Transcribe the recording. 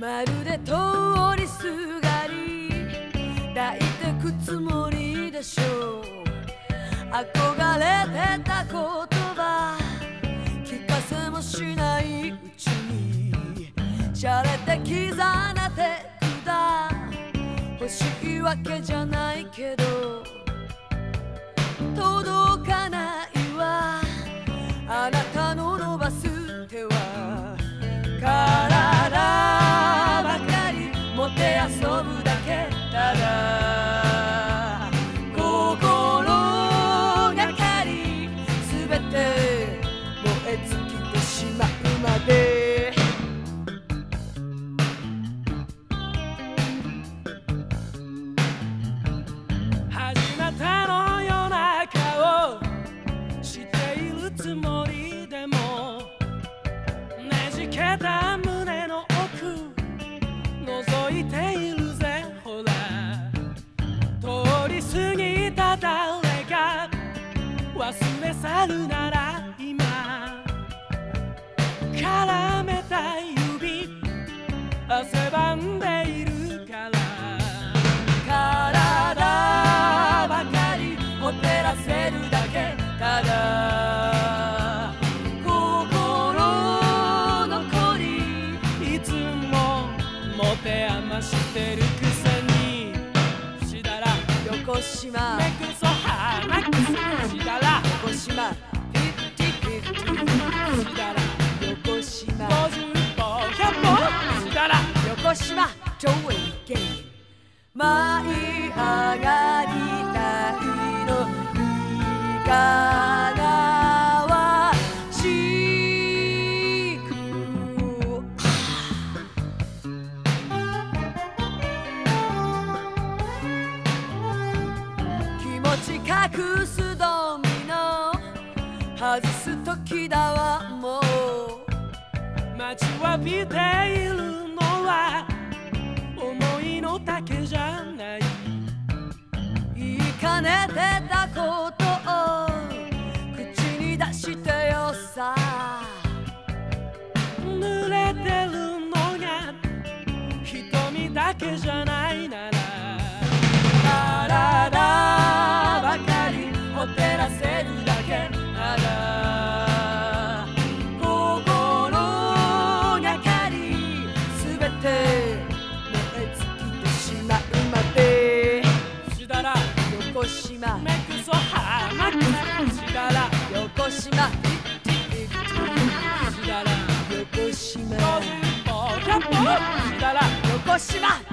まるで通りすがり抱いてくつもりでしょう。憧れてた言葉聞かせもしないうちにしゃれて刻なて管欲しいわけじゃないけど届かないわあなたの伸ばす手は。体ばかりもてあそぶだけただ心がかりすべて燃え尽きてしまうまで初めての夜中をしているつもりでもねじけた胸の奥覗いているぜほら通り過ぎた誰が忘れ去るなら今絡めた指汗ばんでいるから体ばかりほてらせるだけただ心残りいつも持て余してるくせにしたら横島目くそ鼻くそしたら横島50-50 したら横島 50歩100歩したら横島上映ゲーム舞い上がりたいのいいかなはしく気持ち隠すドミノ外す時だわもう待ちわびているのは思いの丈じゃない言いかねてたことを口に出してよさ濡れてるのが瞳だけじゃないなら体ばかりほてらせるだけなら心がかりすべて燃え尽きてしまうまでしたら横島目くそ鼻くそしたら横島したら横島 50歩100歩したら横島